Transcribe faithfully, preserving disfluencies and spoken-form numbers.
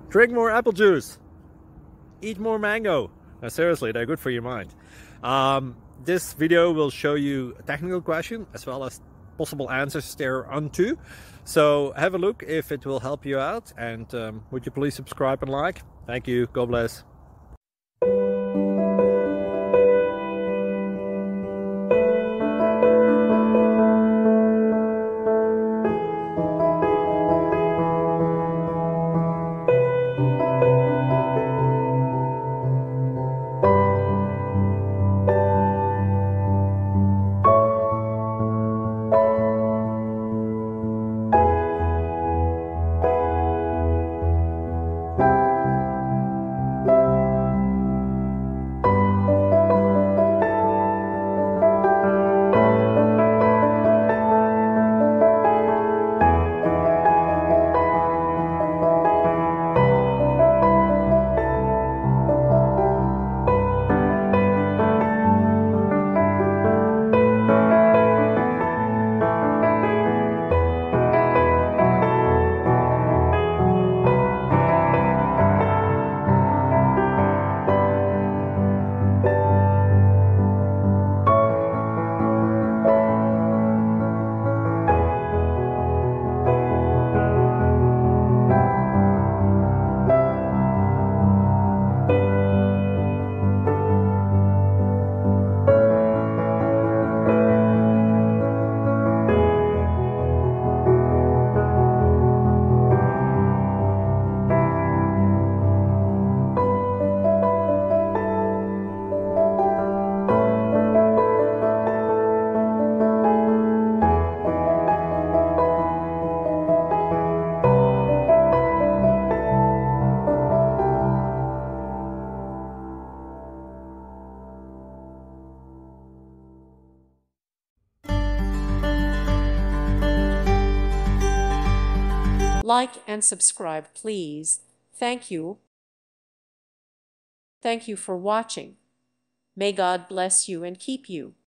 Drink more apple juice. Eat more mango. Now, seriously, they're good for your mind. Um, this video will show you a technical question as well as possible answers thereunto. So have a look if it will help you out, and um, would you please subscribe and like? Thank you. God bless. Like and subscribe, please. Thank you. Thank you for watching. May God bless you and keep you.